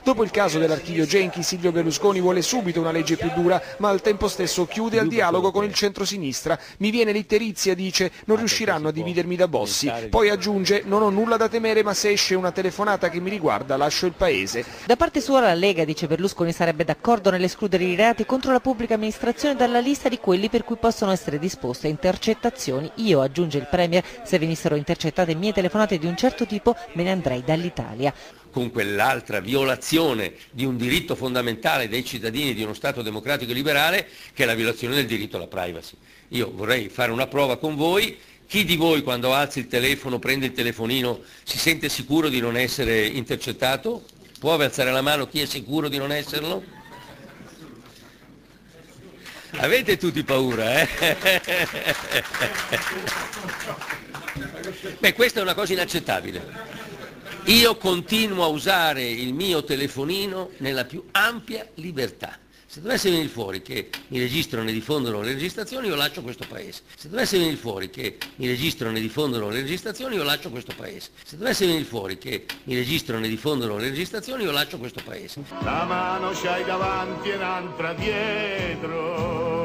Dopo il caso dell'archivio Genchi, Silvio Berlusconi vuole subito una legge più dura, ma al tempo stesso chiude al dialogo con il centrosinistra. Mi viene l'itterizia, dice, non riusciranno a dividermi da Bossi. Poi aggiunge, non ho nulla da temere, ma se esce una telefonata che mi riguarda lascio il paese. Da parte sua la Lega, dice Berlusconi, sarebbe d'accordo nell'escludere i reati contro la pubblica amministrazione dalla lista di quelli per cui possono essere disposte intercettazioni. Io, aggiunge il Premier, se venissero intercettate mie telefonate di un certo tipo me ne andrei dall'Italia. Con quell'altra violazione di un diritto fondamentale dei cittadini di uno Stato democratico e liberale che è la violazione del diritto alla privacy. Io vorrei fare una prova con voi. Chi di voi quando alza il telefono, prende il telefonino, si sente sicuro di non essere intercettato? Può alzare la mano chi è sicuro di non esserlo? Avete tutti paura, eh? Beh, questa è una cosa inaccettabile. Io continuo a usare il mio telefonino nella più ampia libertà. Se dovesse venire fuori che mi registrano e diffondono le registrazioni, io lascio questo paese. Se dovesse venire fuori che mi registrano e diffondono le registrazioni, io lascio questo paese. Se dovesse venire fuori che mi registrano e diffondono le registrazioni, io lascio questo paese. La mano c'hai davanti e un'altra dietro.